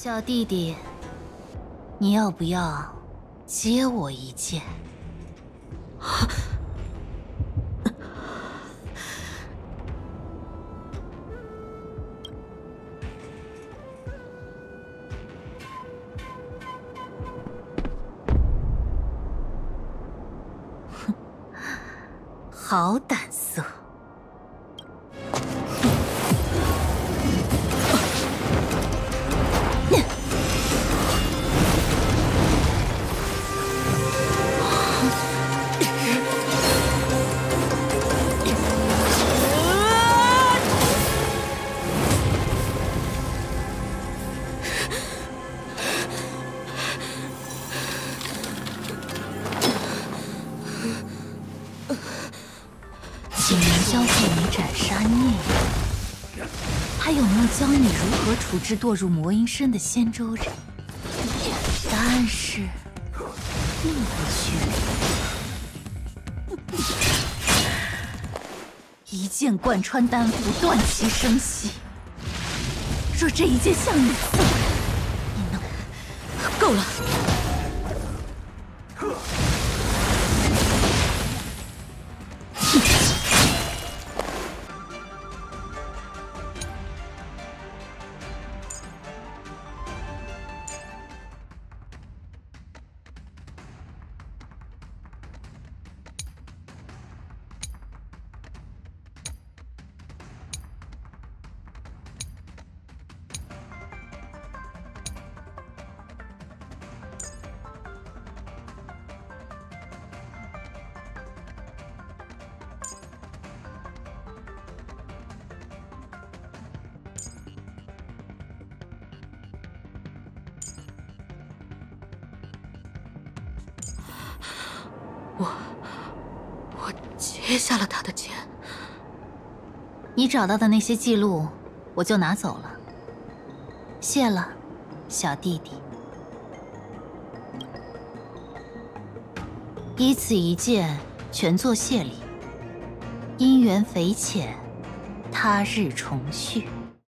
小弟弟，你要不要接我一剑？哼，好胆色！ 请人教会你斩杀孽缘，他有没有教你如何处置堕入魔音身的仙州人？答案是，并不确定。一剑贯穿丹符，断其生息。若这一剑向你刺来，你能……够了！ 我接下了他的剑。你找到的那些记录，我就拿走了。谢了，小弟弟。依此一剑，全作谢礼。姻缘匪浅，他日重续。